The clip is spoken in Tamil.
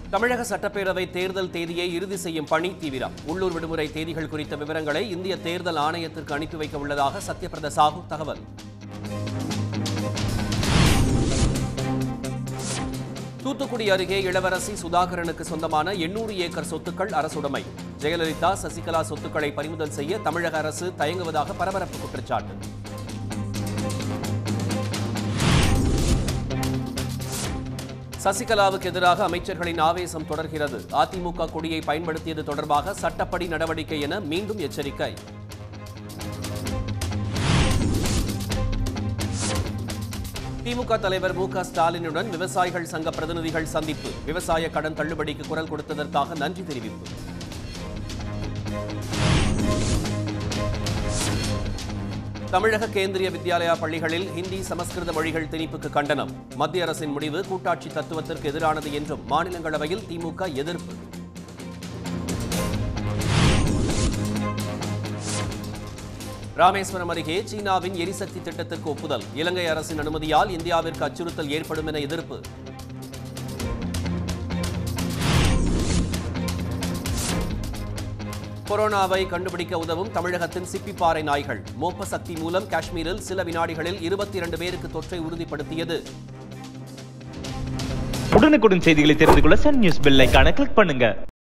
தமிழக சட்டப்பேரவை தேர்தல் தேதியை இறுதி செய்யும் பணி தீவிரம். உள்ளூர் விடுமுறை தேதிகள் குறித்த விவரங்களை இந்திய தேர்தல் ஆணையத்திற்கு அனுப்பி வைக்க உள்ளதாக சத்யபிரதா சாஹூ தகவல். தூத்துக்குடி அருகே இளவரசி சுதாகரனுக்கு சொந்தமான 800 ஏக்கர் சொத்துக்கள் அரசுடைமை. ஜெயலலிதா, சசிகலா சொத்துக்களை பறிமுதல் செய்ய தமிழக அரசு தயங்குவதாக பரபரப்பு குற்றச்சாட்டு. சசிகலாவுக்கு எதிராக அமைச்சர்களின் ஆவேசம் தொடர்கிறது. அதிமுக கொடியை பயன்படுத்தியது தொடர்பாக சட்டப்படி நடவடிக்கை என மீண்டும் எச்சரிக்கை. திமுக தலைவர் மு.க. ஸ்டாலினுடன் விவசாயிகள் சங்க பிரதிநிதிகள் சந்திப்பு. விவசாய கடன் தள்ளுபடிக்கு குரல் கொடுத்ததற்காக நன்றி தெரிவிப்பு. தமிழக கேந்திரிய வித்யாலயா பள்ளிகளில் ஹிந்தி, சமஸ்கிருத மொழிகள் திணிப்புக்கு கண்டனம். மத்திய அரசின் முடிவு கூட்டாட்சி தத்துவத்திற்கு எதிரானது என்றும் மாநிலங்களவையில் திமுக எதிர்ப்பு. ராமேஸ்வரம் அருகே சீனாவின் எரிசக்தி திட்டத்திற்கு ஒப்புதல். இலங்கை அரசின் அனுமதியால் இந்தியாவிற்கு அச்சுறுத்தல் ஏற்படும் என எதிர்ப்பு. கொரோனாவை கண்டுபிடிக்க உதவும் தமிழகத்தின் சிப்பிப்பாறை நாய்கள். மோப்ப சக்தி மூலம் காஷ்மீரில் சில வினாடிகளில் 22 பேருக்கு தொற்றை உறுதிப்படுத்தியது. உடனுக்குடன் செய்திகளை தெரிந்து கொள்ள சன் நியூஸ் பெல் ஐகானை கிளிக் பண்ணுங்க.